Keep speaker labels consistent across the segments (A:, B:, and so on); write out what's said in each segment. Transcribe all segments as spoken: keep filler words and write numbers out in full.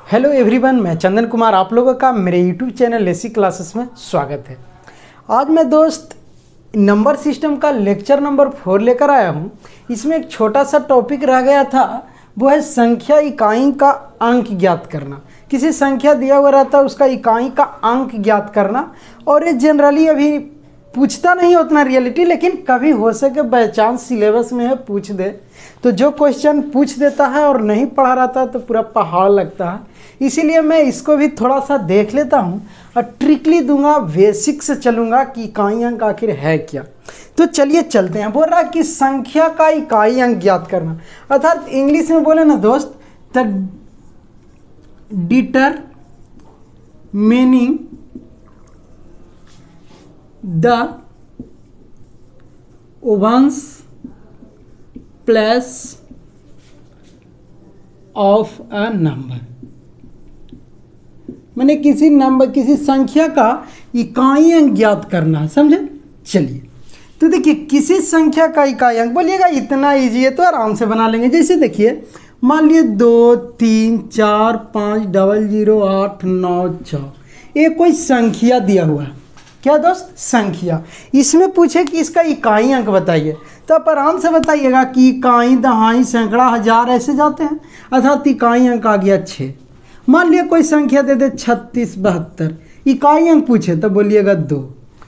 A: Hello everyone, मैं चंदन कुमार आप लोगों का मेरे यूट्यूब चैनल लेसी क्लासेस में स्वागत है। आज मैं दोस्त नंबर सिस्टम का लेक्चर नंबर फोर लेकर आया हूँ। इसमें एक छोटा सा टॉपिक रह गया था, वो है संख्या इकाई का अंक ज्ञात करना। किसी संख्या दिया हुआ रहता है, उसका इकाई का अंक ज्ञात करना। और ये जनरली अभी पूछता नहीं उतना रियलिटी, लेकिन कभी हो सके बाई चांस सिलेबस में है पूछ दे, तो जो क्वेश्चन पूछ देता है और नहीं पढ़ा रहता तो पूरा पहाड़ लगता है। इसीलिए मैं इसको भी थोड़ा सा देख लेता हूँ और ट्रिकली दूंगा, बेसिक से चलूँगा कि इकाई अंक आखिर है क्या। तो चलिए चलते हैं। बोल रहा कि संख्या का इकाई अंक ज्ञात करना, अर्थात इंग्लिश में बोले ना दोस्त, the determining the one's place of a number, मैंने किसी नंबर किसी संख्या का इकाई अंक ज्ञात करना है, समझे। चलिए तो देखिए, किसी संख्या का इकाई अंक, बोलिएगा इतना इजी है तो आराम से बना लेंगे। जैसे देखिए, मान लिए दो तीन चार पाँच डबल जीरो आठ नौ छः, ये कोई संख्या दिया हुआ है। क्या दोस्त? संख्या। इसमें पूछे कि इसका इकाई अंक बताइए, तो आप आराम से बताइएगा कि इकाई दहाई सैकड़ा हजार ऐसे जाते हैं, अर्थात इकाई अंक आ गया छः। मान लिया कोई संख्या दे दे छत्तीस बहत्तर, इकाई अंक पूछे तो बोलिएगा दो।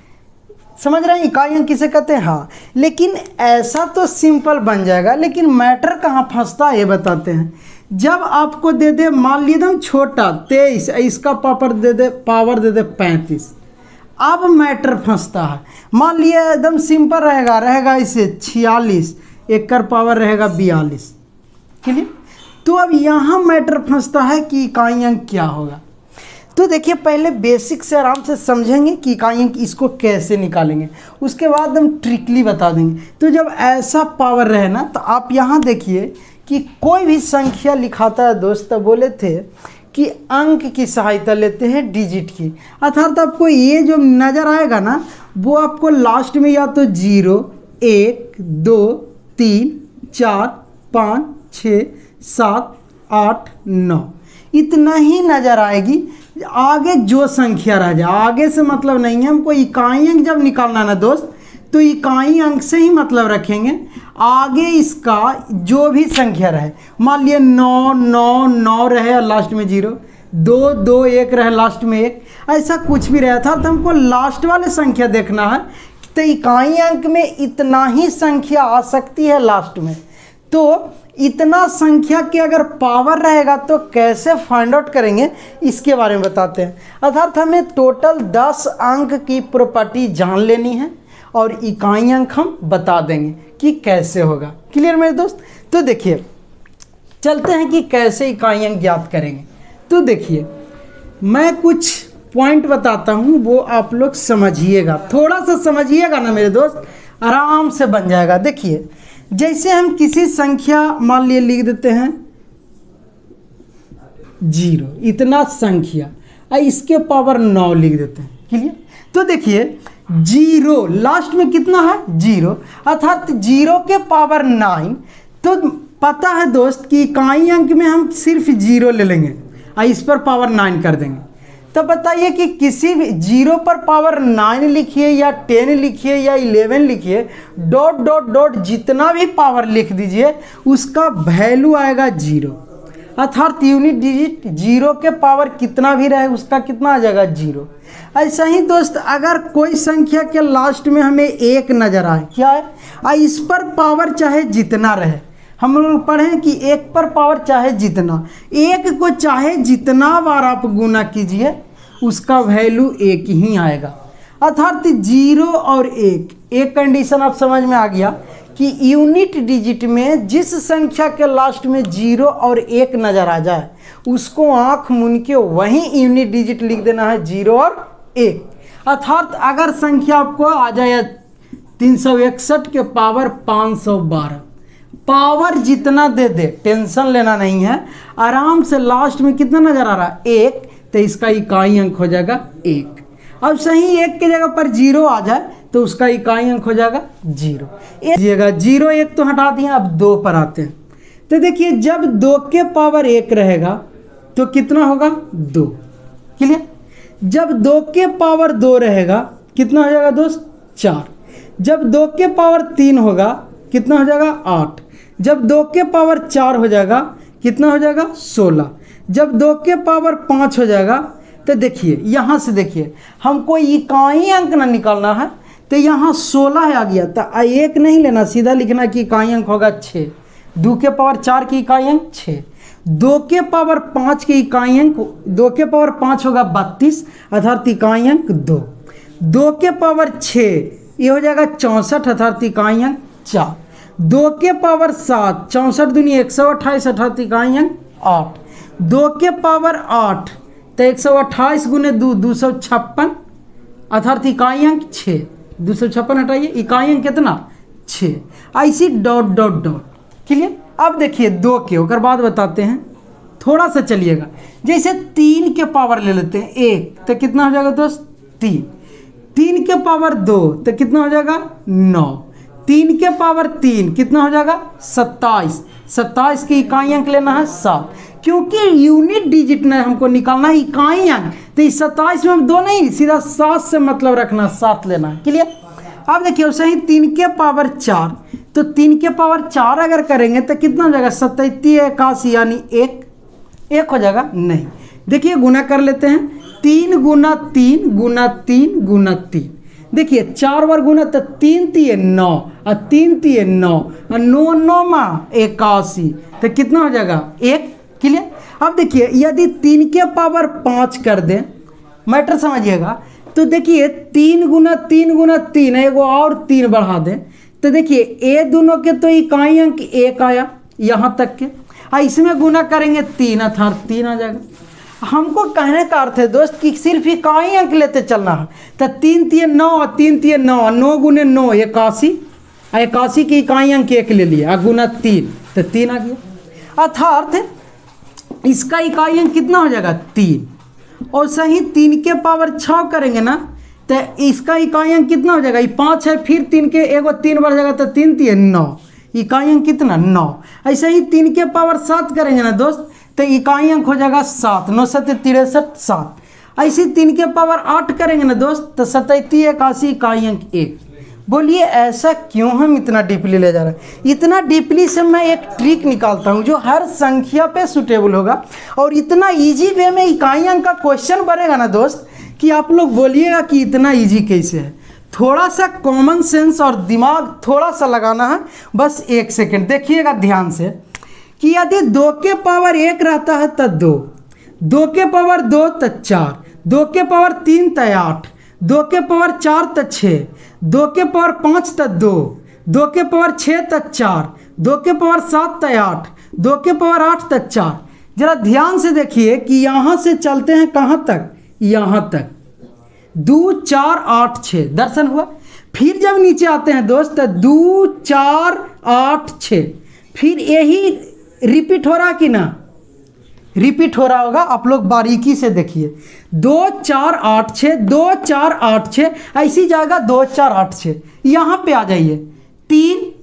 A: समझ रहे हैं इकाई अंक किसे कहते हैं? हाँ, लेकिन ऐसा तो सिंपल बन जाएगा, लेकिन मैटर कहाँ फंसता है ये बताते हैं। जब आपको दे दे, मान लीजिए एकदम छोटा तेईस, इसका पावर दे दे पावर दे दे पैंतीस, अब मैटर फंसता है। मान लिए एकदम सिंपल रहेगा रहेगा इसे छियालीस, एक कर पावर रहेगा बयालीस। क्लियर? तो अब यहाँ मैटर फंसता है कि इकाई अंक क्या होगा। तो देखिए, पहले बेसिक से आराम से समझेंगे कि इकाई अंक इसको कैसे निकालेंगे, उसके बाद हम ट्रिकली बता देंगे। तो जब ऐसा पावर रहे ना, तो आप यहाँ देखिए कि कोई भी संख्या लिखाता है दोस्त, बोले थे कि अंक की सहायता लेते हैं डिजिट की, अर्थात आपको ये जो नज़र आएगा ना, वो आपको लास्ट में या तो जीरो एक दो तीन चार पाँच छः सात आठ नौ इतना ही नज़र आएगी। आगे जो संख्या रह जाए, आगे से मतलब नहीं है हमको। इकाई अंक जब निकालना ना दोस्त, तो इकाई अंक से ही मतलब रखेंगे। आगे इसका जो भी संख्या रहे, मान लिए नौ नौ नौ रहे और लास्ट में जीरो, दो दो एक रहे लास्ट में एक, ऐसा कुछ भी रहा था, तो हमको लास्ट वाले संख्या देखना है। तो इकाई अंक में इतना ही संख्या आ सकती है लास्ट में। तो इतना संख्या के अगर पावर रहेगा तो कैसे फाइंड आउट करेंगे, इसके बारे में बताते हैं। अर्थात हमें टोटल दस अंक की प्रॉपर्टी जान लेनी है और इकाई अंक हम बता देंगे कि कैसे होगा। क्लियर मेरे दोस्त? तो देखिए, चलते हैं कि कैसे इकाई अंक ज्ञात करेंगे। तो देखिए, मैं कुछ पॉइंट बताता हूँ, वो आप लोग समझिएगा, थोड़ा सा समझिएगा ना मेरे दोस्त, आराम से बन जाएगा। देखिए, जैसे हम किसी संख्या मान लिए लिख देते हैं जीरो, इतना संख्या, इसके पावर नौ लिख देते हैं। क्लियर? तो देखिए, जीरो लास्ट में कितना है? जीरो, अर्थात जीरो के पावर नाइन। तो पता है दोस्त कि इकाई अंक में हम सिर्फ जीरो ले लेंगे और इस पर पावर नाइन कर देंगे। तो बताइए कि किसी भी जीरो पर पावर नाइन लिखिए या टेन लिखिए या इलेवन लिखिए, डॉट डॉट डॉट जितना भी पावर लिख दीजिए, उसका वैल्यू आएगा जीरो, अर्थात यूनिट डिजिट जीरो के पावर कितना भी रहे उसका कितना आ जाएगा? जीरो। ऐसा ही दोस्त, अगर कोई संख्या के लास्ट में हमें एक नज़र आए, क्या है, और इस पर पावर चाहे जितना रहे, हम लोग पढ़ें कि एक पर पावर चाहे जितना, एक को चाहे जितना बार आप गुना कीजिए उसका वैल्यू एक ही आएगा, अर्थात जीरो और एक। एक कंडीशन आप समझ में आ गया कि यूनिट डिजिट में जिस संख्या के लास्ट में जीरो और एक नज़र आ जाए, उसको आँख मूंद के वहीं यूनिट डिजिट लिख देना है, जीरो और एक। अर्थात अगर संख्या आपको आ जाए तीन सौ इकसठ के पावर पाँच सौ बारह, पावर जितना दे दे, टेंशन लेना नहीं है, आराम से लास्ट में कितना नजर आ रहा है? एक, तो इसका इकाई अंक हो जाएगा एक। अब सही एक के जगह पर जीरो आ जाए तो उसका इकाई अंक हो जाएगा जीरो। एक जीरो एक तो हटा दिया, अब दो पर आते हैं। तो देखिए, जब दो के पावर एक रहेगा तो कितना होगा दो। क्लियर। जब दो के पावर दो रहेगा कितना हो जाएगा दोस्त चार। जब दो के पावर तीन होगा कितना हो जाएगा आठ। जब दो के पावर चार हो जाएगा कितना हो जाएगा सोलह। जब दो के पावर पाँच हो जाएगा तो देखिए यहाँ से देखिए हमको इकाई अंक ना निकालना है, तो यहाँ सोलह आ गया तो एक नहीं लेना, सीधा लिखना कि इकाई अंक होगा छः। दो के पावर चार की इकाई अंक छः। दो के पावर पाँच की इकाई अंक दो के पावर पाँच होगा बत्तीस अर्थात इकाई अंक दो। दो के पावर छः ये हो जाएगा चौंसठ अर्थात इकाई अंक चार। दो के पावर सात चौंसठ दूनी एक सौ अट्ठाईस अर्थात इकाई अंक आठ। दो के पावर आठ तो एक सौ अट्ठाईस गुने दो दो सौ छप्पन अर्थात इकाई अंक छः। दो सौ छप्पन हटाइए इकाई अंक कितना छः। ऐसी डॉट डॉट डॉट। क्लियर। अब देखिए दो के ओकर बाद बताते हैं, थोड़ा सा चलिएगा। जैसे तीन के पावर ले लेते हैं एक तो कितना हो जाएगा दोस्त तीन। तीन के पावर दो तो कितना हो जाएगा नौ। तीन के पावर तीन कितना हो जाएगा सत्ताईस। सत्ताईस की इकाई अंक लेना है सात, क्योंकि यूनिट डिजिट ने हमको निकालना है इकाई अंक, तो इस सत्ताईस में हम दो नहीं सीधा सात से मतलब रखना, सात लेना है। क्लियर। अब देखिए वैसे ही तीन के पावर चार, तो तीन के पावर चार अगर करेंगे तो कितना हो जाएगा सतैतीस इक्यासी यानी एक एक हो जाएगा नहीं। देखिए गुना कर लेते हैं, तीन गुना तीन गुना तीन गुना तीन। देखिए चार बार गुना तो तीन तीन नौ और तीन तीन नौ और नौ नौ मा इक्यासी, तो कितना हो जाएगा एक। क्लियर। अब देखिए यदि तीन के पावर पाँच कर दें, मैटर समझिएगा, तो देखिए तीन गुना तीन गुना तीन एगो और तीन बढ़ा दें, तो देखिए ए दोनों के तो इकाई अंक एक आया यहाँ तक के, इसमें गुना करेंगे तीन अर्थात तीन आ जाएगा। हमको कहने का अर्थ है दोस्त कि सिर्फ इकाई अंक लेते चलना है, तो तीन तीन नौ और तीन तीन नौ नौ गुने नौ इक्यासी, इक्यासी की इकाई अंक एक ले लिया गुना तीन तो तीन आ गया। अर्थात इसका इकाई अंक कितना हो जाएगा तीन। और सही तीन के पावर छः करेंगे ना तो इसका इकाई अंक कितना हो जाएगा, ये पाँच है फिर तीन के एगो तीन बढ़ जाएगा तो तीन तीन नौ, इकाई अंक कितना नौ। ऐसे ही तीन के पावर सात करेंगे ना दोस्त तो इकाई अंक हो जाएगा सात, नौ सत्य तिरसठ सात। ऐसे तीन के पावर आठ करेंगे ना दोस्त तो सतैतीस इक्यासी इकाई अंक एक। बोलिए ऐसा क्यों हम इतना डीपली ले जा रहे हैं। इतना डीपली से मैं एक ट्रिक निकालता हूं जो हर संख्या पे सुटेबल होगा, और इतना इजी वे में इकाई अंक का क्वेश्चन बनेगा ना दोस्त कि आप लोग बोलिएगा कि इतना इजी कैसे है। थोड़ा सा कॉमन सेंस और दिमाग थोड़ा सा लगाना है, बस एक सेकेंड देखिएगा ध्यान से कि यदि दो के पावर एक रहता है तो दो, दो के पावर दो तो चार, दो के पावर तीन तो आठ, दो के पावर चार तो छः, दो के पावर पाँच तो दो, दो के पावर छः तो चार, दो के पावर सात तो आठ, दो के पावर आठ तो चार। जरा ध्यान से देखिए कि यहाँ से चलते हैं कहाँ तक, यहाँ तक दो चार आठ छः दर्शन हुआ। फिर जब नीचे आते हैं दोस्त तो दो चार आठ छः, फिर यही रिपीट हो रहा कि ना, रिपीट हो रहा होगा। आप लोग बारीकी से देखिए दो चार आठ छः, दो चार आठ छः, ऐसी जाएगा दो चार आठ छः। यहाँ पे आ जाइए तीन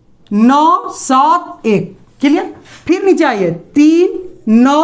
A: नौ सात एक। क्लियर। फिर नीचे आइए तीन नौ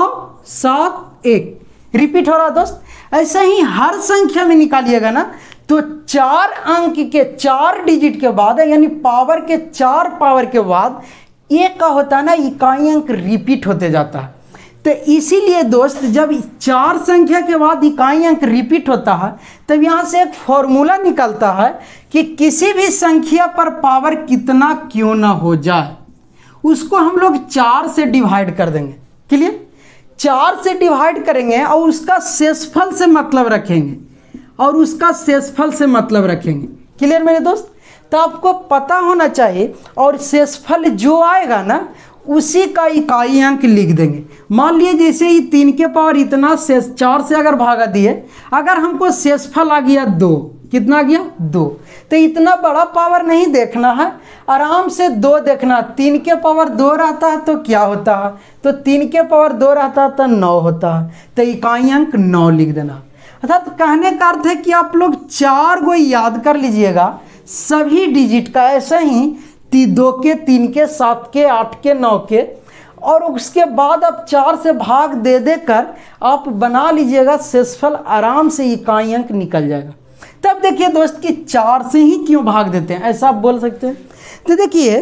A: सात एक, रिपीट हो रहा दोस्त। ऐसे ही हर संख्या में निकालिएगा ना तो चार अंक के चार डिजिट के बाद यानी पावर के चार पावर के बाद एक का होता है ना इकाई अंक रिपीट होते जाता है। तो इसीलिए दोस्त जब चार संख्या के बाद इकाई अंक रिपीट होता है तब यहाँ से एक फॉर्मूला निकलता है कि किसी भी संख्या पर पावर कितना क्यों ना हो जाए उसको हम लोग चार से डिवाइड कर देंगे। क्लियर। चार से डिवाइड करेंगे और उसका शेषफल से मतलब रखेंगे और उसका शेषफल से मतलब रखेंगे। क्लियर मेरे दोस्त। तो आपको पता होना चाहिए और शेषफल जो आएगा ना उसी का इकाई अंक लिख देंगे। मान लिए जैसे ही तीन के पावर इतना शेष चार से अगर भागा दिए, अगर हमको शेषफल आ गया दो, कितना आ गया दो, तो इतना बड़ा पावर नहीं देखना है, आराम से दो देखना। तीन के पावर दो रहता है तो क्या होता है, तो तीन के पावर दो रहता है तो नौ होता है, तो इकाई अंक नौ लिख देना। अर्थात कहने का अर्थ है कि आप लोग चार को याद कर लीजिएगा सभी डिजिट का, ऐसे ही ती दो के तीन के सात के आठ के नौ के और उसके बाद आप चार से भाग दे देकर आप बना लीजिएगा शेषफल, आराम से इकाई अंक निकल जाएगा। तब देखिए दोस्त कि चार से ही क्यों भाग देते हैं, ऐसा आप बोल सकते हैं। तो देखिए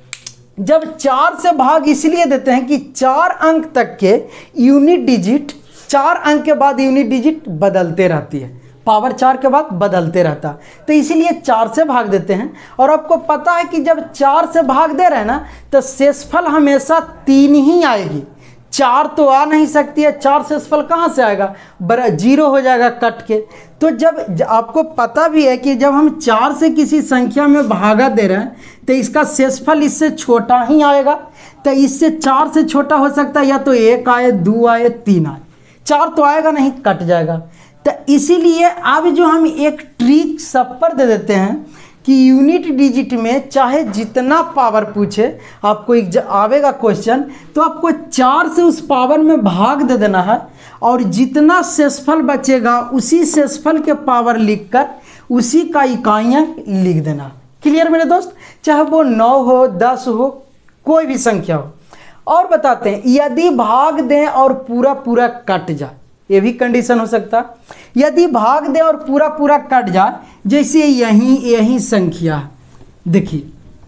A: जब चार से भाग इसलिए देते हैं कि चार अंक तक के यूनिट डिजिट, चार अंक के बाद यूनिट डिजिट बदलते रहती है, पावर चार के बाद बदलते रहता, तो इसीलिए चार से भाग देते हैं। और आपको पता है कि जब चार से भाग दे रहे हैं ना तो शेषफल हमेशा तीन ही आएगी, चार तो आ नहीं सकती है, चार शेषफल कहाँ से आएगा, बड़ा जीरो हो जाएगा कट के। तो जब आपको पता भी है कि जब हम चार से किसी संख्या में भागा दे रहे हैं तो इसका शेषफल इससे छोटा ही आएगा, तो इससे चार से छोटा हो सकता है या तो एक आए, दो आए, तीन आए, चार तो आएगा नहीं, कट जाएगा। तो इसीलिए अब जो हम एक ट्रिक सब पर दे देते हैं कि यूनिट डिजिट में चाहे जितना पावर पूछे, आपको एक आवेगा क्वेश्चन तो आपको चार से उस पावर में भाग दे देना है और जितना शेषफल बचेगा उसी शेषफल के पावर लिखकर उसी का इकाई अंक लिख देना। क्लियर मेरे दोस्त, चाहे वो नौ हो, दस हो, कोई भी संख्या हो। और बताते हैं यदि भाग दें और पूरा पूरा कट जाए, ये भी कंडीशन हो सकता है। यदि भाग दे और पूरा पूरा कट जाए, जैसे यही यही संख्या है, देखिए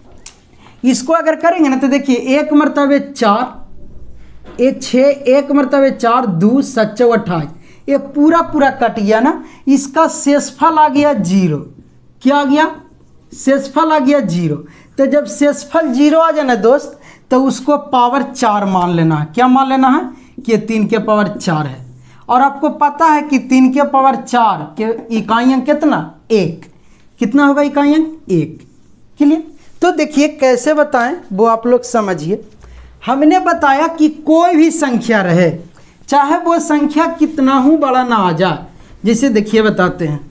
A: इसको अगर करेंगे ना तो देखिए एक मरतबे चार, एक छः, एक मरतबे चार, दो सच्चे अट्ठाईस, ये पूरा पूरा कट गया ना, इसका शेषफल आ गया जीरो। क्या आ गया, शेषफल आ गया जीरो। तो जब शेषफल जीरो आ जाए ना दोस्त तो उसको पावर चार मान लेना है। क्या मान लेना है कि तीन के पावर चार है, और आपको पता है कि तीन के पावर चार के इकाई अंक कितना, एक। कितना होगा इकाई अंक, एक। क्लियर। तो देखिए कैसे बताएं वो आप लोग समझिए। हमने बताया कि कोई भी संख्या रहे, चाहे वो संख्या कितना ही बड़ा ना आ जाए, जैसे देखिए बताते हैं,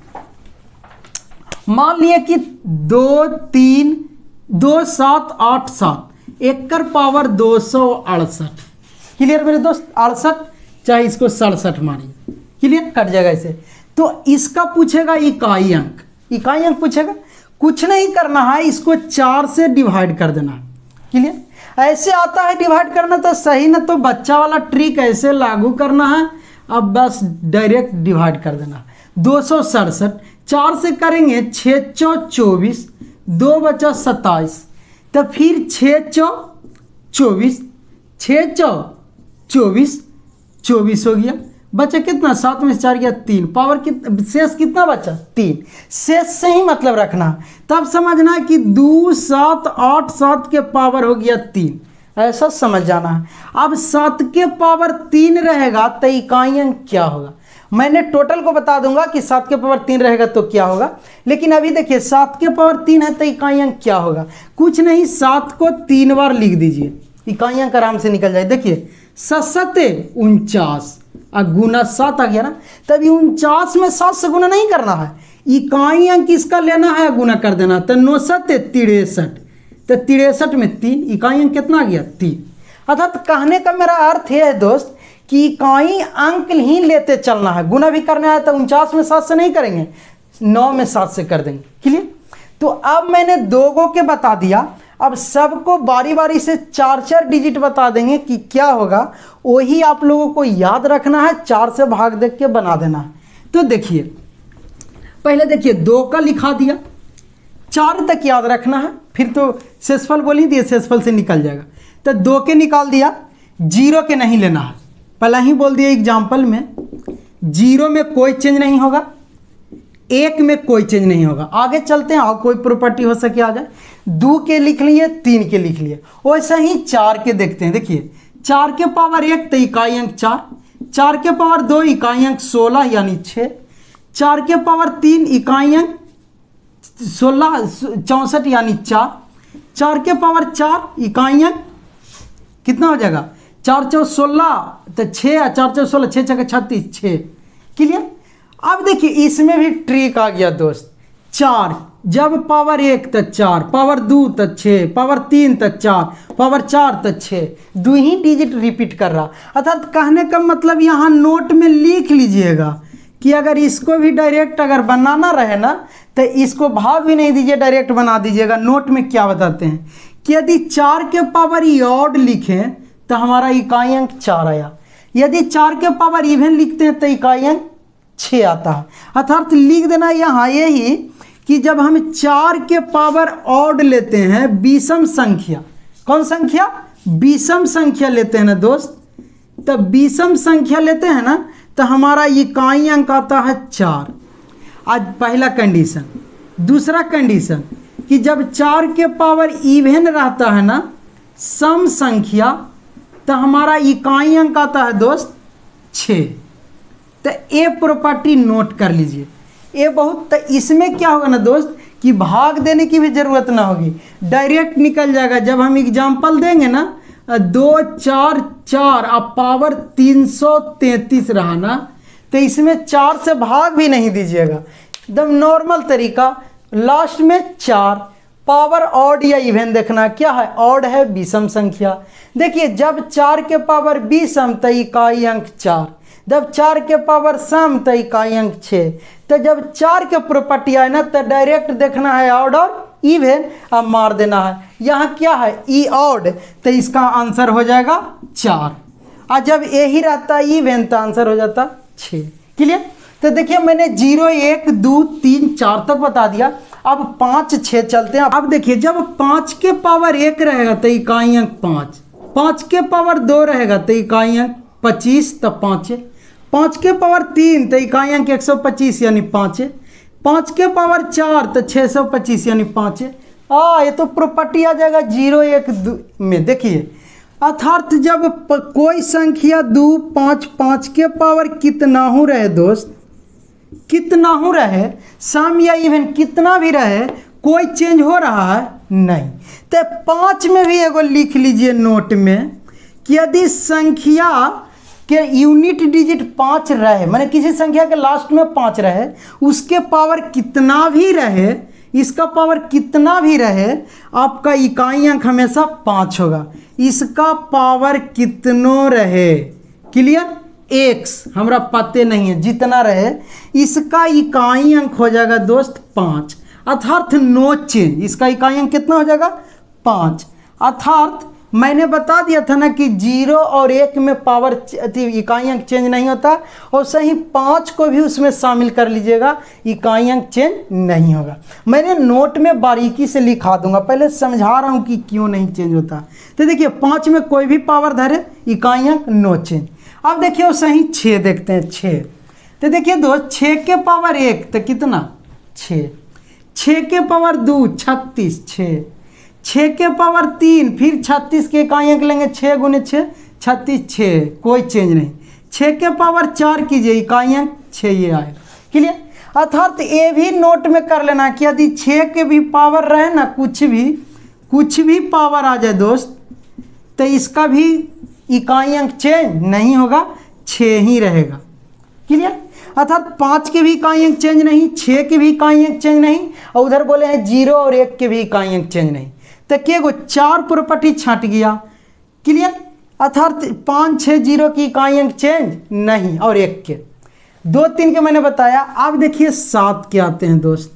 A: मान लिए कि दो तीन दो सात आठ सात, एक कर पावर दो सौ अड़सठ। क्लियर मेरे दोस्त, अड़सठ चाहे इसको सड़सठ मानिए, क्लियर, कट जाएगा इसे। तो इसका पूछेगा इकाई अंक, इकाई अंक पूछेगा, कुछ नहीं करना है, इसको चार से डिवाइड कर देना। क्लियर, ऐसे आता है डिवाइड करना तो सही ना, तो बच्चा वाला ट्रिक ऐसे लागू करना है, अब बस डायरेक्ट डिवाइड कर देना। दो सौ सड़सठ चार से करेंगे, छः चौ चौबीस, दो बचा सत्ताईस, तो फिर छः चौ चौबीस, छः चौ चौबीस, चौबीस हो गया, बचा कितना, सात में से चार गया तीन, पावर कितना, शेष कितना बचा, तीन। शेष से ही मतलब रखना, तब समझना है कि दो सात आठ सात के पावर हो गया तीन, ऐसा समझ जाना है। अब सात के पावर तीन रहेगा तो इकाई अंक क्या होगा, मैंने टोटल को बता दूंगा कि सात के पावर तीन रहेगा तो क्या होगा, लेकिन अभी देखिए सात के पावर तीन है तो इकाई अंक क्या होगा, कुछ नहीं, सात को तीन बार लिख दीजिए, इकाई अंक आराम से निकल जाए। देखिए सत्ते उनचास, और गुना सात आ गया ना, तभी उनचास में सात से गुना नहीं करना है, इकाई अंक इसका लेना है, गुना कर देना। तो नौ सत्ते तिरसठ, तो तिरसठ में तीन, इकाई अंक कितना आ गया, तीन। अर्थात कहने का मेरा अर्थ है दोस्त कि इकाई अंक ही लेते चलना है, गुना भी करना है तो उनचास में सात से नहीं करेंगे, नौ में सात से कर देंगे। क्लियर। तो अब मैंने दो गो के बता दिया, अब सबको बारी बारी से चार चार डिजिट बता देंगे कि क्या होगा, वही आप लोगों को याद रखना है, चार से भाग देख के बना देना है। तो देखिए पहले देखिए दो का लिखा दिया, चार तक याद रखना है, फिर तो शेषफल बोल ही दिए, शेषफल से निकल जाएगा। तो दो के निकाल दिया, जीरो के नहीं लेना है, पहला ही बोल दिया एग्जाम्पल में, जीरो में कोई चेंज नहीं होगा, एक में कोई चेंज नहीं होगा। आगे चलते हैं और कोई प्रॉपर्टी हो सके आ जाए। दो के लिख लिए, तीन के लिख लिए, वैसा ही चार के देखते हैं। देखिए चार के पावर एक तो इकाई अंक चार, चार के पावर दो इकाई अंक सोलह यानी छः, चार के पावर तीन इकाई अंक सोलह चौंसठ यानी चार, चार के पावर चार इकाई अंक कितना हो जाएगा, चार चौ सोलह, तो छः, चार चौ सोलह, छः छः छत्तीस, छः। क्लियर। अब देखिए इसमें भी ट्रिक आ गया दोस्त, चार जब पावर एक तो चार, पावर दो तो छः, पावर तीन तो चार, पावर चार तो छः, दो ही डिजिट रिपीट कर रहा। अर्थात कहने का मतलब यहाँ नोट में लिख लीजिएगा कि अगर इसको भी डायरेक्ट अगर बनाना रहे ना तो इसको भाग भी नहीं दीजिए, डायरेक्ट बना दीजिएगा। नोट में क्या बताते हैं कि यदि चार के पावर ऑड लिखें तो हमारा इकाई अंक चार आया। यदि चार के पावर इवन लिखते हैं तो इकाई अंक छः आता है। अर्थात लिख देना यहाँ यही कि जब हम चार के पावर ऑड लेते हैं, विषम संख्या, कौन संख्या, विषम संख्या लेते हैं ना दोस्त, तो विषम संख्या लेते हैं ना तो हमारा इकाई अंक आता है चार। आज पहला कंडीशन। दूसरा कंडीशन कि जब चार के पावर इवन रहता है ना सम संख्या, तो हमारा इकाई अंक आता है दोस्त छः। तो ये प्रॉपर्टी नोट कर लीजिए, ये बहुत, तो इसमें क्या होगा ना दोस्त कि भाग देने की भी ज़रूरत ना होगी, डायरेक्ट निकल जाएगा। जब हम एग्जाम्पल देंगे ना दो चार चार अब पावर तीन सौ तैंतीस रहा ना, तो इसमें चार से भाग भी नहीं दीजिएगा, एकदम नॉर्मल तरीका। लास्ट में चार, पावर ऑड या इवन देखना, क्या है, ऑड है, विषम संख्या। देखिए जब चार के पावर विषम तो इकाई अंक चार, जब चार के पावर सम तो इकाई अंक छः। तो जब चार के प्रॉपर्टी आए ना तो डायरेक्ट देखना है ऑड और इवन, अब मार देना है। यहाँ क्या है, ई ऑड, तो इसका आंसर हो जाएगा चार। और जब यही रहता इवन तो आंसर हो जाता छः। क्लियर। तो देखिए मैंने जीरो एक दो तीन चार तक बता दिया, अब पाँच छः चलते हैं। अब देखिए जब पाँच के पावर एक रहेगा तो इकाई अंक पाँच, पाँच के पावर दो रहेगा तो इकाई अंक पच्चीस, तो पाँच। पाँच के पावर तीन तो इकाई अंक एक सौ पच्चीस यानी पाँच। पाँच के पावर चार तो छः सौ पच्चीस यानी पाँच। आ ये तो प्रॉपर्टी आ जाएगा जीरो एक दो में। देखिए अर्थात जब प, कोई संख्या दो पाँच पाँच के पावर कितना हो रहे दोस्त, कितना हो रहे, सम या इवन कितना भी रहे, कोई चेंज हो रहा है नहीं। तो पाँच में भी एगो लिख लीजिए नोट में कि यदि संख्या के यूनिट डिजिट पाँच रहे, माने किसी संख्या के लास्ट में पाँच रहे, उसके पावर कितना भी रहे, इसका पावर कितना भी रहे, आपका इकाई अंक हमेशा पाँच होगा। इसका पावर कितनों रहे, क्लियर, एक्स हमारा पते नहीं है, जितना रहे इसका इकाई अंक हो जाएगा दोस्त पाँच। अर्थात नो चेंज, इसका इकाई अंक कितना हो जाएगा पाँच। अर्थात मैंने बता दिया था ना कि जीरो और एक में पावर इकाई अंक चेंज नहीं होता, और सही पाँच को भी उसमें शामिल कर लीजिएगा, इकाई अंक चेंज नहीं होगा। मैंने नोट में बारीकी से लिखा दूंगा, पहले समझा रहा हूँ कि क्यों नहीं चेंज होता। तो देखिए पाँच में कोई भी पावर धरे, इकाई अंक नो चेंज। अब देखिए वो सही छः देखते हैं, छः। तो देखिए दोस्त छः के पावर एक तो कितना, छः। छः के पावर दो छत्तीस, छः। छः के पावर तीन फिर छत्तीस के इकाई अंक लेंगे, छः गुने छः छत्तीस, छः, कोई चेंज नहीं। छः के पावर चार कीजिए, इकाई अंक छः, ये आए। क्लियर। अर्थात ये भी नोट में कर लेना कि यदि छः के भी पावर रहे ना, कुछ भी कुछ भी पावर आ जाए दोस्त, तो इसका भी इकाई अंक चेंज नहीं होगा, छः ही रहेगा। क्लियर। अर्थात पाँच के भी इकाई अंक चेंज नहीं, छः के भी इकाई अंक चेंज नहीं, और उधर बोले हैं जीरो और एक के भी इकाई अंक चेंज नहीं। तो क्या गो चार प्रॉपर्टी छट गया। क्लियर। अर्थात पाँच छः जीरो की इकाई अंक चेंज नहीं, और एक के, दो तीन के मैंने बताया। अब देखिए सात के आते हैं दोस्त।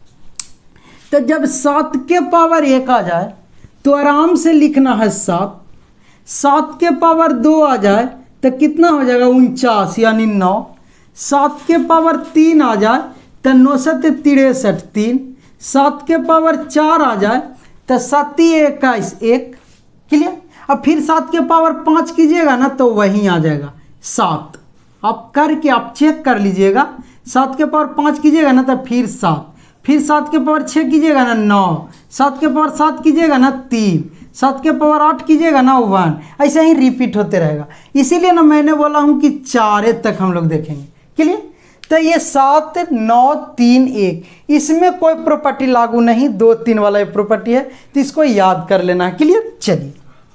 A: तो जब सात के पावर एक आ जाए तो आराम से लिखना है सात। सात के पावर दो आ जाए तो कितना हो जाएगा, उनचास यानी नौ। सात के पावर तीन आ जाए तो नौ सत तिरसठ, तीन। सात के पावर चार आ जाए तो सत्ती इक्कीस, एक। क्लियर। अब फिर सात के पावर पाँच कीजिएगा ना तो वहीं आ जाएगा सात। आप करके आप चेक कर लीजिएगा, सात के पावर पाँच कीजिएगा ना तो फिर सात, फिर सात के पावर छः कीजिएगा ना नौ, सात के पावर सात कीजिएगा ना तीन, सात के पावर आठ कीजिएगा ना वन, ऐसे ही रिपीट होते रहेगा। इसीलिए ना मैंने बोला हूँ कि चारे तक हम लोग देखेंगे। क्लियर। तो ये सात नौ तीन एक, इसमें कोई प्रॉपर्टी लागू नहीं, दो तीन वाला ये प्रॉपर्टी है, तो इसको याद कर लेना। क्लियर। चलिए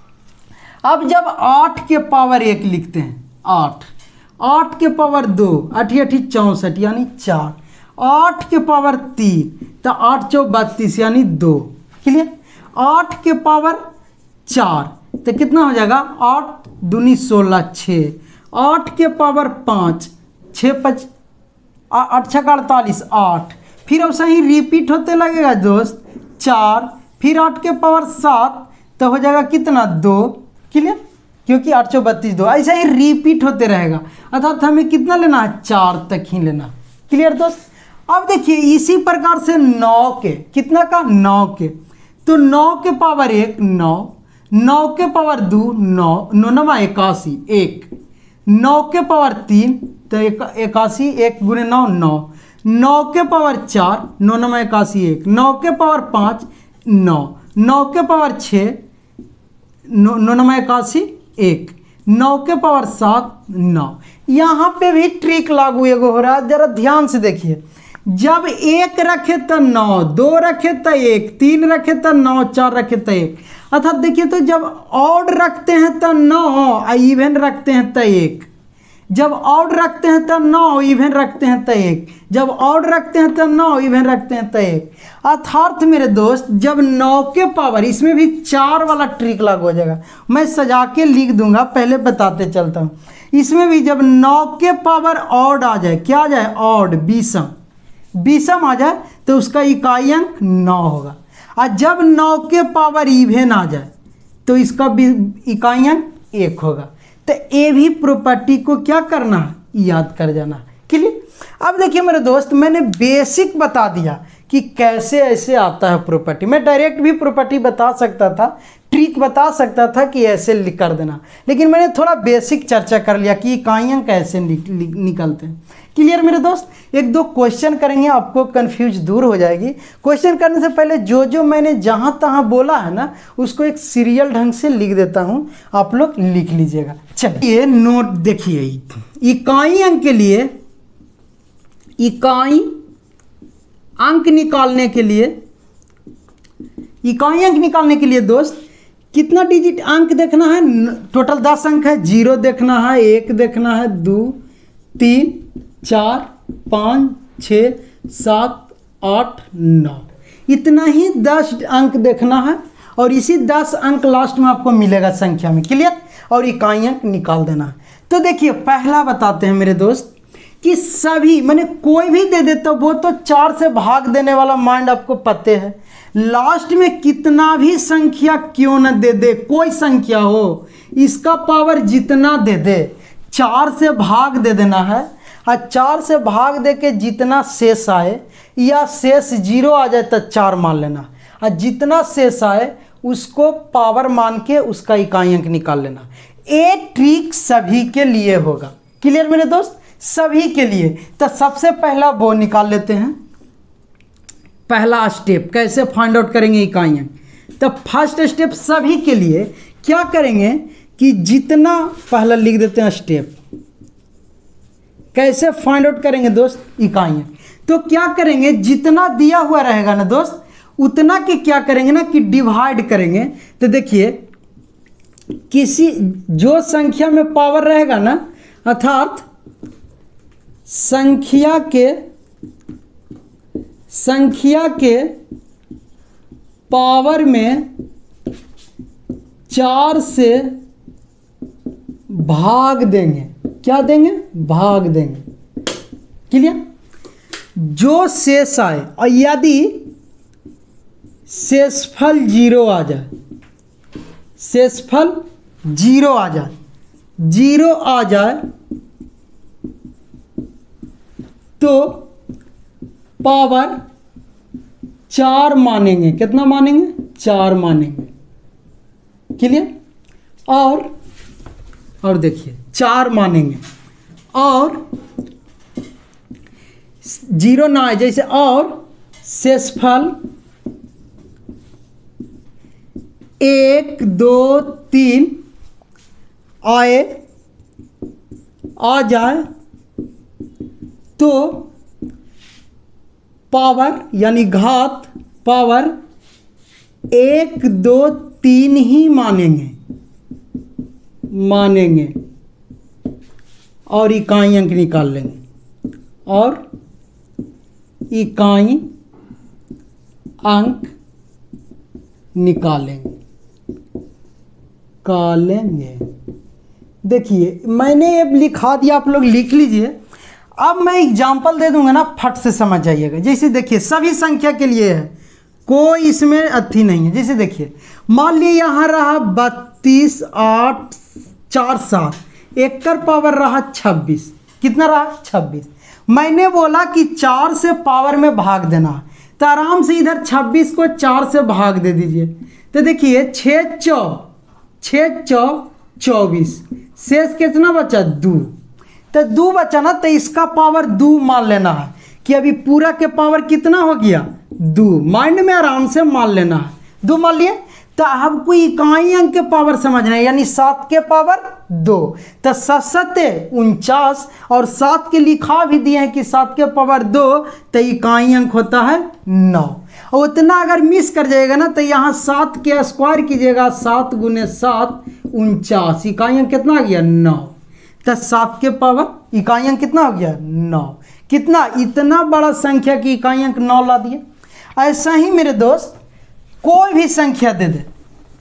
A: अब जब आठ के पावर एक लिखते हैं, आठ, आठ के पावर दो, अठी अठी चौंसठ यानी चार। आठ के पावर तीन तो आठ चौ बत्तीस यानी दो। क्लियर। आठ के पावर चार तो कितना हो जाएगा, आठ दूनी सोलह, छः। आठ के पावर पाँच, छः पच आठ छः अड़तालीस, आठ। फिर अब सही रिपीट होते लगेगा दोस्त, चार। फिर आठ के पावर सात तो हो जाएगा कितना, दो। क्लियर। क्योंकि आठ सौ बत्तीस दो, ऐसा ही रिपीट होते रहेगा। अर्थात हमें कितना लेना है, चार तक ही लेना। क्लियर दोस्त। अब देखिए इसी प्रकार से नौ के, कितना का, नौ के, तो नौ के पावर एक नौ, नौ के पावर दो नौ, नौ नमा इक्यासी एक, नौ के पावर तीन तो एक इक्यासी, एक गुने नौ नौ, नौ के पावर चार नौ नमा इक्यासी एक, नौ के पावर पाँच नौ, नौ के पावर छः नौ, नौ नमा इक्यासी एक, नौ के पावर सात नौ। यहाँ पे भी ट्रिक लागू एगो हो रहा है, जरा ध्यान से देखिए। जब एक रखे तो नौ, दो रखे तो एक, तीन रखे तो नौ, चार रखे तो एक। अर्थात देखिए तो जब ऑड रखते हैं तो नौ और इवन रखते हैं तो एक, जब ऑड रखते हैं तो नौ इवन रखते हैं तो एक, जब ऑड रखते हैं तो नौ इवन रखते हैं तो एक। अर्थात मेरे दोस्त जब नौ के पावर, इसमें भी चार वाला ट्रिक लागू हो जाएगा, मैं सजा के लिख दूंगा, पहले बताते चलता हूँ। इसमें भी जब नौ के पावर ऑड आ जाए, क्या आ जाए, ऑड बीसम, बीसम आ जाए तो उसका इकाई अंक नौ होगा। और जब नौ के पावर इवन आ जाए तो इसका इकाई अंक एक होगा। तो ये भी प्रॉपर्टी को क्या करना है, याद कर जाना। क्लियर। अब देखिए मेरे दोस्त, मैंने बेसिक बता दिया कि कैसे ऐसे आता है प्रॉपर्टी। मैं डायरेक्ट भी प्रॉपर्टी बता सकता था, ट्रिक बता सकता था कि ऐसे लिख कर देना, लेकिन मैंने थोड़ा बेसिक चर्चा कर लिया कि इकाइयाँ कैसे निकलते हैं। क्लियर मेरे दोस्त। एक दो क्वेश्चन करेंगे, आपको कंफ्यूज दूर हो जाएगी। क्वेश्चन करने से पहले जो जो मैंने जहाँ तहाँ बोला है ना, उसको एक सीरियल ढंग से लिख देता हूँ, आप लोग लिख लीजिएगा। चलिए नोट देखिए, इकाई अंक के लिए, इकाई अंक निकालने के लिए, इकाई अंक निकालने के लिए दोस्त कितना डिजिट अंक देखना है, टोटल दस अंक है। जीरो देखना है, एक देखना है, दो तीन चार पाँच छः सात आठ नौ, इतना ही दस अंक देखना है। और इसी दस अंक लास्ट में आपको मिलेगा संख्या में। क्लियर। और इकाई अंक निकाल देना है। तो देखिए पहला बताते हैं मेरे दोस्त कि सभी, मैंने कोई भी दे देता हूँ, वो तो चार से भाग देने वाला माइंड आपको पते है। लास्ट में कितना भी संख्या क्यों न दे दे, कोई संख्या हो, इसका पावर जितना दे दे, चार से भाग दे देना है। और चार से भाग दे के जितना शेष आए, या शेष जीरो आ जाए तो चार मान लेना, और जितना शेष आए उसको पावर मान के उसका इकाई अंक निकाल लेना। ये ट्रिक सभी के लिए होगा। क्लियर मेरे दोस्त, सभी के लिए। तो सबसे पहला वो निकाल लेते हैं, पहला स्टेप कैसे फाइंड आउट करेंगे इकाई अंक। तो फर्स्ट स्टेप सभी के लिए क्या करेंगे कि जितना, पहला लिख देते हैं स्टेप, कैसे फाइंड आउट करेंगे दोस्त इकाइयाँ। तो क्या करेंगे, जितना दिया हुआ रहेगा ना दोस्त, उतना के क्या करेंगे ना कि डिवाइड करेंगे। तो देखिए किसी जो संख्या में पावर रहेगा ना, अर्थात संख्या के संख्या के पावर में चार से भाग देंगे, क्या देंगे, भाग देंगे। क्लियर। जो शेष आए, और यदि शेषफल जीरो आ जाए, शेषफल जीरो आ जाए, जीरो आ जाए तो पावर चार मानेंगे। कितना मानेंगे, चार मानेंगे। क्लियर। और और देखिए चार मानेंगे, और जीरो ना आए जैसे, और शेषफल एक दो तीन आए आ जाए तो पावर यानी घात पावर एक दो तीन ही मानेंगे मानेंगे और इकाई अंक निकाल लेंगे, और इकाई अंक निकालेंगे निकालेंगे देखिए मैंने अब लिखा दिया, आप लोग लिख लीजिए। अब मैं एग्जाम्पल दे दूंगा ना, फट से समझ जाइएगा। जैसे देखिए सभी संख्या के लिए है, कोई इसमें अथी नहीं है। जैसे देखिए मान लीजिए यहाँ रहा बत्तीस आठ चार सात, एक कर पावर रहा छब्बीस। कितना रहा? छब्बीस। मैंने बोला कि चार से पावर में भाग देना, तो आराम से इधर छब्बीस को चार से भाग दे दीजिए। तो देखिए छः चौ छः चौ चौबीस, शेष कितना बचा? दो। तो दो बचा ना, तो इसका पावर दो मान लेना है कि अभी पूरा के पावर कितना हो गया? दो। माइंड में आराम से मान लेना है, दो मान लिए। तो आपको इकाई अंक के पावर समझना है, यानी सात के पावर दो। तो सत्ते उनचास, और सात के लिखा भी दिए हैं कि सात के पावर दो, तो इकाई अंक होता है नौ। और उतना अगर मिस कर जाएगा ना, तो यहाँ सात के स्क्वायर कीजिएगा, सात गुने सात उनचास, इकाई अंक कितना आ गया? नौ। तो सात के पावर इकाई अंक कितना हो गया? नौ। कितना? इतना बड़ा संख्या की इकाई अंक नौ ला दिए। ऐसा ही मेरे दोस्त कोई भी संख्या दे दे,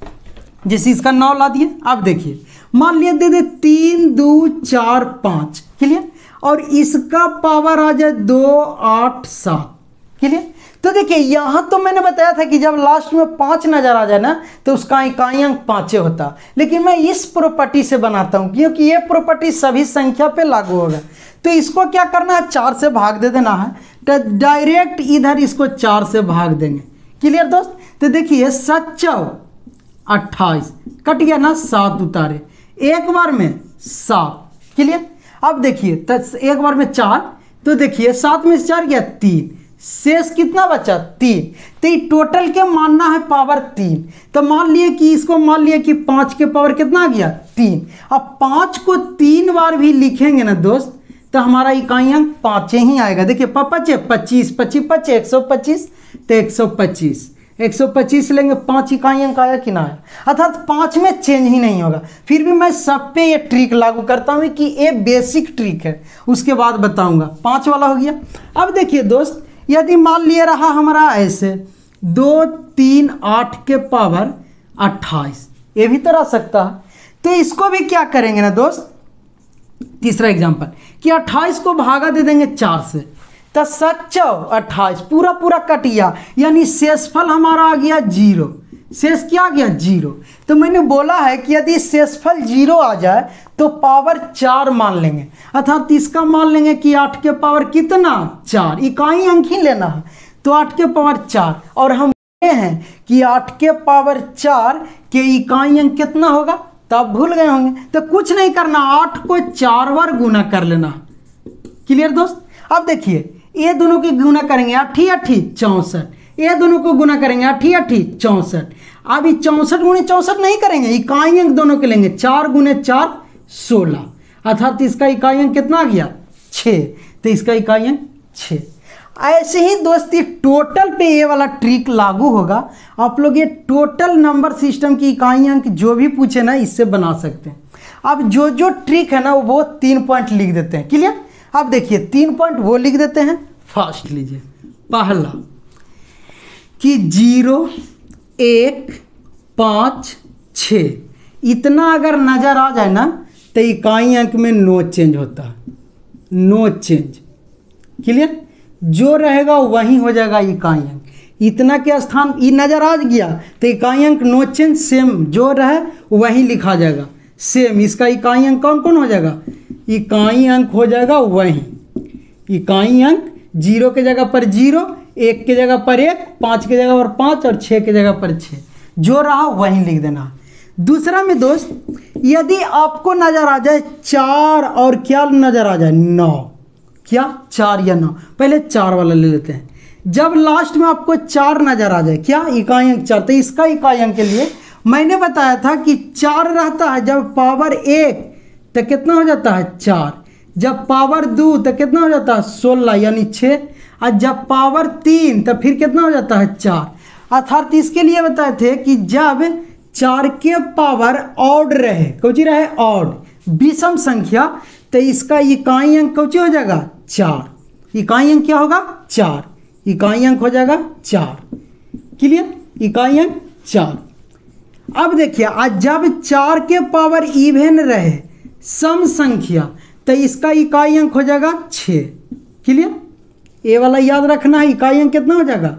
A: जैसे इसका नौ ला दिए। अब देखिए मान लिया दे दे तीन दो चार पाँच, क्लियर, और इसका पावर आ जाए दो आठ सात, क्लियर। तो देखिए यहाँ तो मैंने बताया था कि जब लास्ट में पाँच नजर आ जाए ना, तो उसका इकाई अंक पाँचे होता, लेकिन मैं इस प्रॉपर्टी से बनाता हूँ क्योंकि ये प्रॉपर्टी सभी संख्या पे लागू होगा। तो इसको क्या करना है? चार से भाग दे देना है। तो डायरेक्ट इधर इसको चार से भाग देंगे, क्लियर दोस्त। तो देखिए सच्चौ अट्ठाईस, कट गया ना, सात उतारे, एक बार में सात, क्लियर। अब देखिए तो एक बार में चार, तो देखिए सात में से चार गया तीन, शेष कितना बचा? तीन। तो ये टोटल के मानना है पावर तीन। तो मान लिए कि इसको मान लिए कि पाँच के पावर कितना आ गया? तीन। अब पाँच को तीन बार भी लिखेंगे ना दोस्त, तो हमारा इकाई अंक पाँचे ही आएगा। देखिए पचे पच्चीस, पच्चीस पचे एक सौ पच्चीस, तो एक सौ पच्चीस एक सौ पच्चीस लेंगे, पाँच इकाई अंक आया कि ना आया? अर्थात पाँच में चेंज ही नहीं होगा। फिर भी मैं सब पे ये ट्रिक लागू करता हूँ कि ये बेसिक ट्रिक है, उसके बाद बताऊंगा। पाँच वाला हो गया। अब देखिए दोस्त, यदि मान लिया रहा हमारा ऐसे दो तीन आठ के पावर अट्ठाईस, ये भी तो रह सकता है। तो इसको भी क्या करेंगे ना दोस्त, तीसरा एग्जाम्पल कि अट्ठाईस को भागा दे देंगे चार से, तो सच्चौ अट्ठाईस पूरा पूरा कट गया, यानी शेषफल हमारा आ गया जीरो। शेष क्या आ गया? जीरो। तो मैंने बोला है कि यदि शेषफल जीरो आ जाए तो पावर चार मान लेंगे, अर्थात इसका मान लेंगे कि आठ के पावर कितना? चार। इकाई अंक ही लेना है, तो आठ के पावर चार, और हम बोले हैं कि आठ के पावर चार के इकाई अंक कितना होगा? तो आप भूल गए होंगे। तो कुछ नहीं करना, आठ को चार बार गुना कर लेना, क्लियर दोस्त। अब देखिए ये दोनों की गुना करेंगे, अठी अठी चौंसठ, ये दोनों को गुना करेंगे, अठी अठी चौंसठ। अब ये चौंसठ गुने चौंसठ नहीं करेंगे, इकाई अंक दोनों के लेंगे, चार गुने चार सोलह, अर्थात इसका इकाई अंक कितना आ गया? छः। तो इसका इकाई अंक छः। ऐसे ही दोस्ती टोटल पे ये वाला ट्रिक लागू होगा। आप लोग ये टोटल नंबर सिस्टम की इकाई अंक जो भी पूछे ना, इससे बना सकते हैं। अब जो जो ट्रिक है ना, वो तीन पॉइंट लिख देते हैं, क्लियर। अब देखिए तीन पॉइंट वो लिख देते हैं। फर्स्ट लीजिए, पहला कि जीरो एक पाँच छः, इतना अगर नज़र आ जाए ना, तो इकाई अंक में नो चेंज होता है, नो चेंज, क्लियर। जो रहेगा वही हो जाएगा इकाई अंक। इतना के स्थान ये नज़र आ गया तो इकाई अंक नो चेंज, सेम जो रहे वही लिखा जाएगा, सेम। इसका इकाई अंक कौन कौन हो जाएगा? इकाई अंक हो जाएगा वही, इकाई अंक जीरो के जगह पर जीरो, एक के जगह पर एक, पाँच के जगह पर पाँच, और छः के जगह पर छः, जो रहा वही लिख देना। दूसरा में दोस्त, यदि आपको नज़र आ जाए चार और क्या नज़र आ जाए? नौ। क्या? चार या नौ। पहले चार वाला ले लेते हैं। जब लास्ट में आपको चार नज़र आ जाए, क्या? इकाई अंक चार, तो इसका इकाई अंक के लिए मैंने बताया था कि चार रहता है जब पावर एक, तो कितना हो जाता है? चार। जब पावर दो तो कितना हो जाता है? सोलह, यानी छः। और जब पावर तीन तो फिर कितना हो जाता है? चार। अर्थात इसके लिए बताए थे कि जब चार के पावर ऑड रहे, कौची रहे? ऑड, विषम संख्या, तो इसका इकाई अंक कौची हो जाएगा? चार। इकाई अंक क्या होगा? चार। इकाई अंक हो जाएगा चार, क्लियर। इकाई अंक चार। अब देखिए, आज जब चार के पावर इवन रहे, सम संख्या, तो इसका इकाई अंक हो जाएगा छः, क्लियर। ये वाला याद रखना है, इकाई अंक कितना हो जाएगा?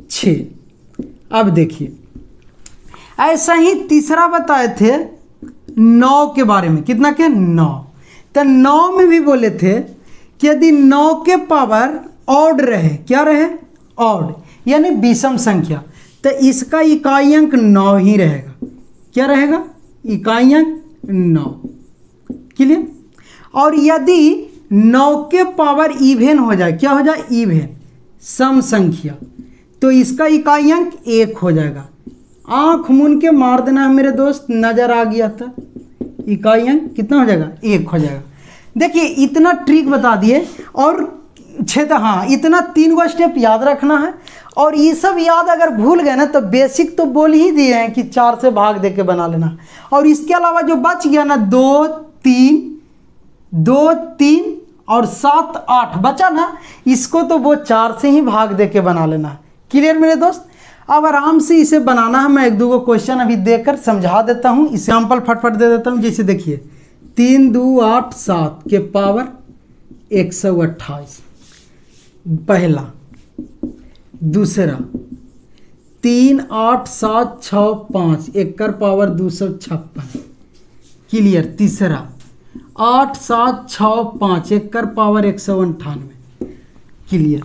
A: छः। अब देखिए ऐसा ही तीसरा बताए थे, नौ के बारे में, कितना के नौ। तो नौ में भी बोले थे कि यदि नौ के पावर ऑड रहे, क्या रहे ऑड यानी विषम संख्या, तो इसका इकाई अंक नौ ही रहेगा। क्या रहेगा इकाई अंक नौ। क्लियर। और यदि नौ के पावर इवेन हो जाए, क्या हो जाए इवेन सम संख्या, तो इसका इकाई अंक एक हो जाएगा। आंख मूंद के मार देना है मेरे दोस्त, नजर आ गया था। इकाई अंक कितना हो जाएगा एक हो जाएगा। देखिए इतना ट्रिक बता दिए और छेद, हाँ इतना तीन गो स्टेप याद रखना है। और ये सब याद अगर भूल गए ना तो बेसिक तो बोल ही दिए हैं कि चार से भाग दे के बना लेना। और इसके अलावा जो बच गया ना दो तीन दो तीन और सात आठ बचा ना, इसको तो वो चार से ही भाग दे के बना लेना है। क्लियर मेरे दोस्त। अब आराम से इसे बनाना है। मैं एक दो क्वेश्चन अभी देकर समझा देता हूँ, एग्जाम्पल फटफट दे देता हूँ। जैसे देखिए तीन दो आठ सात के पावर एक सौ अट्ठाईस पहला। दूसरा तीन आठ सात छः पाँच एक कर पावर दो सौ छप्पन। क्लियर। तीसरा आठ सात छः पाँच एक कर पावर एक सौ अंठानवे। क्लियर।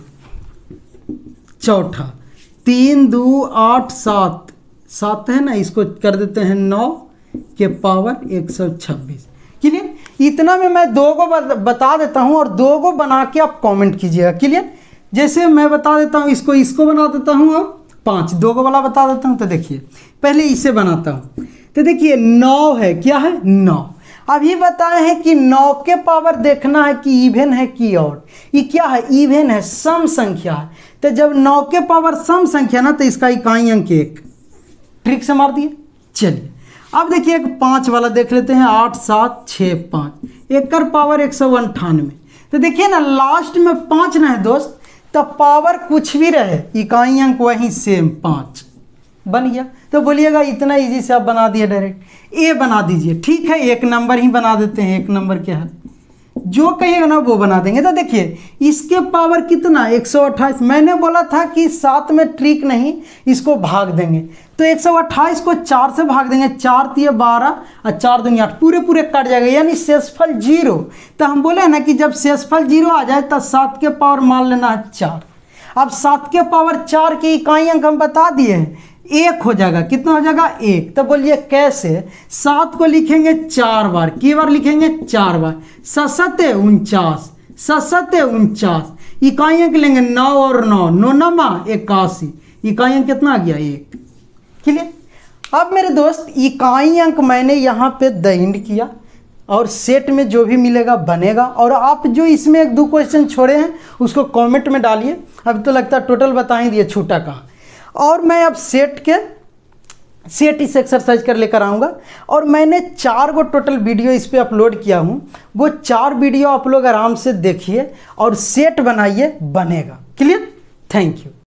A: चौथा तीन दो आठ सात सात है ना, इसको कर देते हैं नौ के पावर एक सौ छब्बीस। क्लियर। इतना में मैं दो को बता देता हूँ और दो को बना के आप कमेंट कीजिएगा। क्लियर। जैसे मैं बता देता हूँ इसको इसको बना देता हूँ और पाँच दो को वाला बता देता हूँ। तो देखिए पहले इसे बनाता हूँ। तो देखिए नौ है, क्या है नौ। अभी बताए हैं कि नौ के पावर देखना है कि इवेन है कि ऑड। ये क्या है इवेन है, सम संख्या है। तो जब नौ के पावर सम संख्या ना तो इसका इकाई अंक एक। ट्रिक से मार दिए। चलिए अब देखिए एक पाँच वाला देख लेते हैं। आठ सात छः पाँच एक कर पावर एक सौ अंठानवे। तो देखिए ना लास्ट में पाँच ना है दोस्त, तो पावर कुछ भी रहे इकाई अंक वही सेम पाँच बन गया। तो बोलिएगा इतना इजी से आप बना दिए डायरेक्ट। ए बना दीजिए। ठीक है एक नंबर ही बना देते हैं। एक नंबर क्या है जो कहिएगा ना वो बना देंगे। तो देखिए इसके पावर कितना एक सौ अट्ठाईस। मैंने बोला था कि सात में ट्रिक नहीं, इसको भाग देंगे। तो एक सौ अट्ठाईस को चार से भाग देंगे। चार तिये बारह और चार दूनी आठ, पूरे पूरे कट जाएगा यानी शेषफल जीरो। तो हम बोले ना कि जब शेषफल जीरो आ जाए तो सात के पावर मान लेना है चार। अब सात के पावर चार के इकाई अंक हम बता दिए हैं, एक हो जाएगा। कितना हो जाएगा एक। तो बोलिए कैसे। सात को लिखेंगे चार बार, की बार लिखेंगे चार बार। ससते उनचास, ससते उनचास। इकाई अंक लेंगे नौ और नौ, नौ नमा इक्यासी। इकाई अंक कितना आ गया एक। क्लियर। अब मेरे दोस्त इकाई अंक मैंने यहाँ पे दैंड किया और सेट में जो भी मिलेगा बनेगा। और आप जो इसमें एक दो क्वेश्चन छोड़े हैं उसको कमेंट में डालिए। अब तो लगता है टोटल बता ही दिए छूटा कहाँ। और मैं अब सेट के सेट इस एक्सरसाइज कर लेकर आऊँगा। और मैंने चार गो टोटल वीडियो इस पे अपलोड किया हूँ। वो चार वीडियो आप लोग आराम से देखिए और सेट बनाइए, बनेगा। क्लियर। Thank you.